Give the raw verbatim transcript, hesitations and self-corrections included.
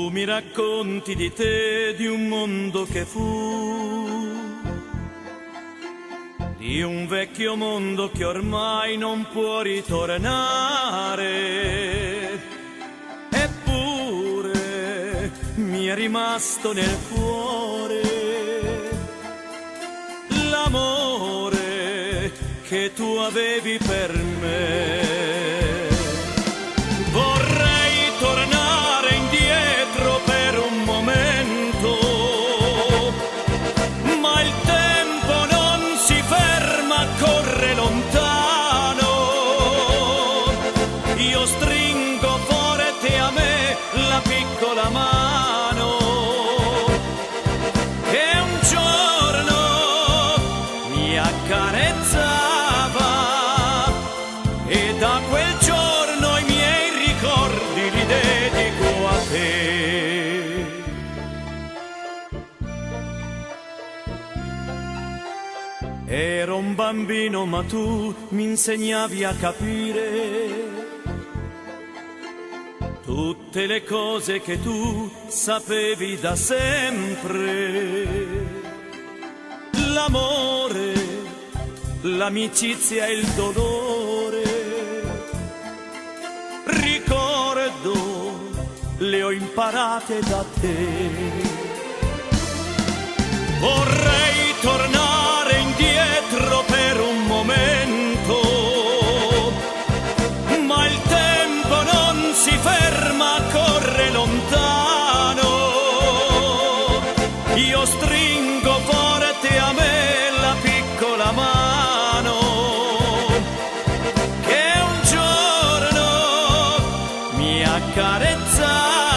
Tu mi racconti di te, di un mondo che fu, di un vecchio mondo che ormai non può ritornare. Eppure mi è rimasto nel cuore l'amore che tu avevi per me. Vorrei tornare indietro per un momento, ma il tempo non si ferma, corre lontano. Io stringo forte a me la piccola mano che un giorno mi accarezzava, e da quel giorno i miei ricordi li dedico a te. Ero un bambino ma tu mi insegnavi a capire tutte le cose che tu sapevi da sempre. L'amore, l'amicizia e il dolore, ricordo, le ho imparate da te. Vorrei tornare indietro per un momento, ma il tempo non si ferma, corre lontano. Io stringo forte a me la piccola mano che un giorno mi accarezza.